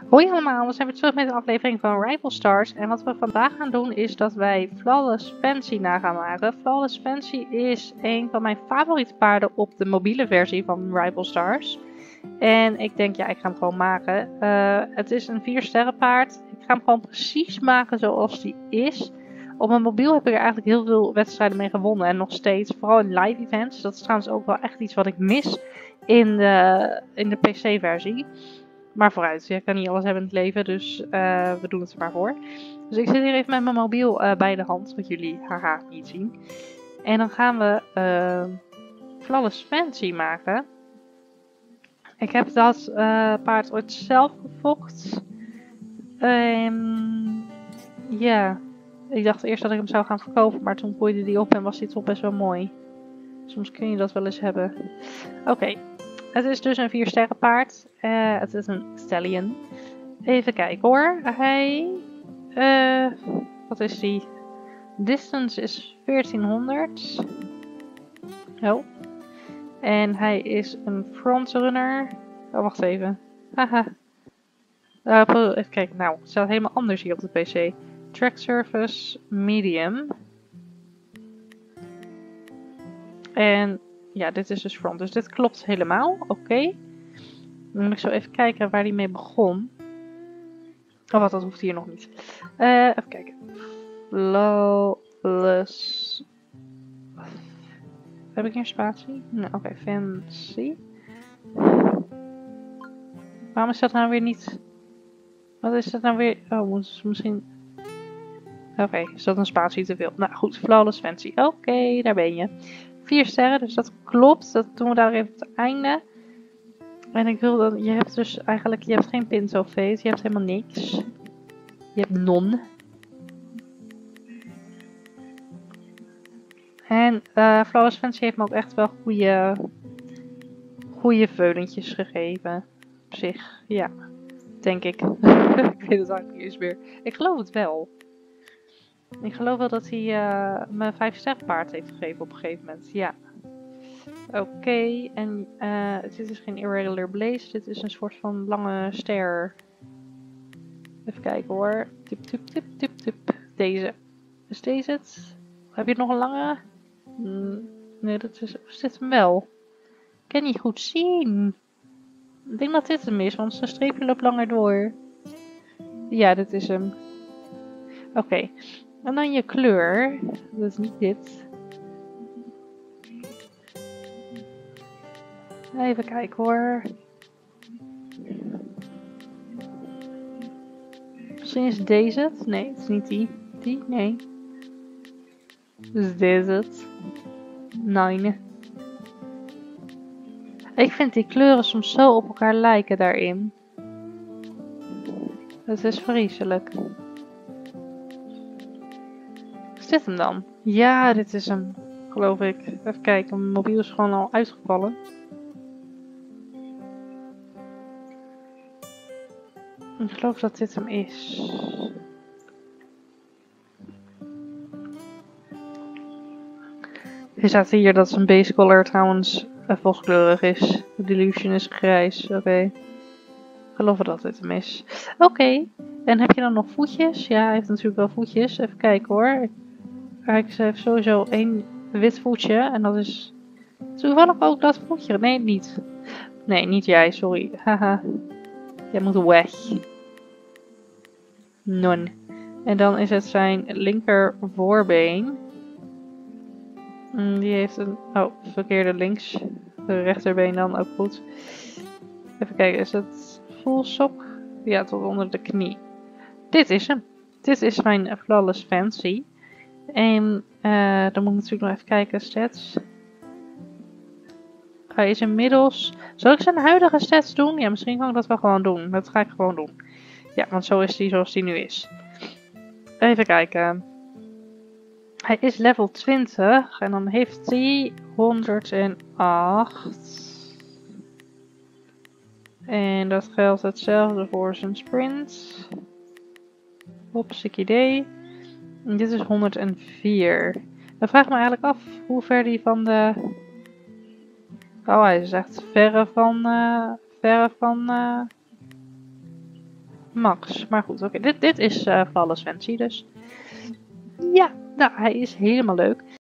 Hoi allemaal, we zijn weer terug met de aflevering van Rival Stars. En wat we vandaag gaan doen is dat wij Flawless Fancy na gaan maken. Flawless Fancy is een van mijn favoriete paarden op de mobiele versie van Rival Stars. En ik denk, ja, ik ga hem gewoon maken. Het is een 4-sterren paard. Ik ga hem gewoon precies maken zoals die is. Op mijn mobiel heb ik er eigenlijk heel veel wedstrijden mee gewonnen. En nog steeds, vooral in live events. Dat is trouwens ook wel echt iets wat ik mis in de PC-versie. Maar vooruit, je kan niet alles hebben in het leven, dus we doen het er maar voor. Dus ik zit hier even met mijn mobiel bij de hand, wat jullie haha niet zien. En dan gaan we Flawless Fancy maken. Ik heb dat paard ooit zelf gefokt. Ja, ik dacht eerst dat ik hem zou gaan verkopen, maar toen groeide die op en was die toch best wel mooi. Soms kun je dat wel eens hebben. Oké. Het is dus een 4-sterren paard. Het is een stallion. Even kijken hoor. Hij... wat is die? Distance is 1400. Oh. En hij is een frontrunner. Oh, wacht even. Haha. Even kijken. Nou, het staat helemaal anders hier op de PC. Track surface medium. En... ja, dit is dus front. Dus dit klopt helemaal. Oké. Dan moet ik zo even kijken waar hij mee begon. Oh, wat, dat hoeft hier nog niet. Even kijken. Flawless. Heb ik hier een spatie? Nou, oké. Fancy. Waarom is dat nou weer niet... wat is dat nou weer... oh, misschien... oké, is dat een spatie te veel? Nou goed, Flawless Fancy. Oké, daar ben je. 4 sterren, dus dat klopt. Dat doen we daar even op het einde. En ik wil dat... je hebt dus eigenlijk... je hebt geen Pinto Face. Je hebt helemaal niks. Je hebt non. En Flawless Fancy heeft me ook echt wel goede veulentjes gegeven. Op zich, ja. Denk ik. Ik weet het eigenlijk niet eens meer. Ik geloof het wel. Ik geloof wel dat hij me 5-ster paard heeft gegeven op een gegeven moment. Ja. Oké, en dit is geen Irregular Blaze. Dit is een soort van lange ster. Even kijken hoor. Tip, tip, tip, tip, tip. Deze. Is deze het? Heb je nog een lange? Nee, dat is dit hem wel. Ik kan niet goed zien. Ik denk dat dit hem is, want zijn streepje loopt langer door. Ja, dit is hem. Oké. En dan je kleur. Dat is niet dit. Even kijken hoor. Misschien is deze het? Nee, het is niet die. Die? Nee. Is deze het? Nee. Ik vind die kleuren soms zo op elkaar lijken daarin. Het is vreselijk. Is dit hem dan? Ja, dit is hem. Geloof ik. Even kijken, mijn mobiel is gewoon al uitgevallen. Ik geloof dat dit hem is. Er staat hier dat zijn base color trouwens volkskleurig is. De Delusion is grijs. Oké. Ik geloof dat dit hem is. Oké. En heb je dan nog voetjes? Ja, hij heeft natuurlijk wel voetjes. Even kijken hoor. Hij heeft sowieso 1 wit voetje. En dat is toevallig ook dat voetje. Nee, niet. Nee, niet jij. Sorry. Haha. Jij moet weg. Non. En dan is het zijn linker voorbeen. Die heeft een... oh, verkeerde links. De rechterbeen dan ook goed. Even kijken, is het full sok? Ja, tot onder de knie. Dit is hem. Dit is mijn Flawless Fancy. En dan moet ik natuurlijk nog even kijken. Stats. Hij is inmiddels... zal ik zijn huidige stats doen? Ja, misschien kan ik dat wel gewoon doen. Dat ga ik gewoon doen. Ja, want zo is hij zoals hij nu is. Even kijken. Hij is level 20 en dan heeft hij 108. En dat geldt hetzelfde voor zijn sprint. Hopsik idee. En dit is 104. Dan vraag ik me eigenlijk af hoe ver die van de... oh, hij is echt verre van Max. Maar goed, oké. Dit is Flawless Fancy dus. Ja, nou, hij is helemaal leuk.